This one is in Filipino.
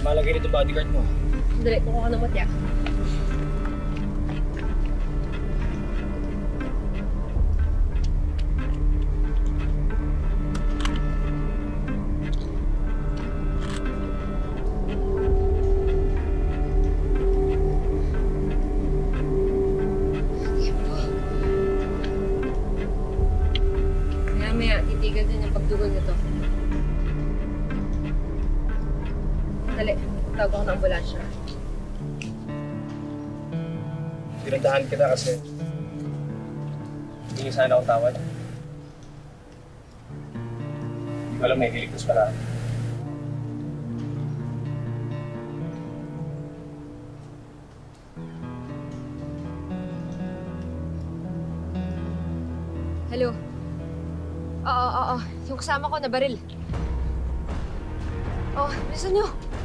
Malagay nito bodyguard mo. Dali, kukuha ka ng matya. Maya, titigan din yung pagdugon nito. Dali, tawag ako ng ambulansya. Pinuntahan kita kasi hindi sana ako tawad. Hindi ko alam may hiligtas pala. Hello? Oo. Yung kasama ko na baril. Oh, bilisan nyo.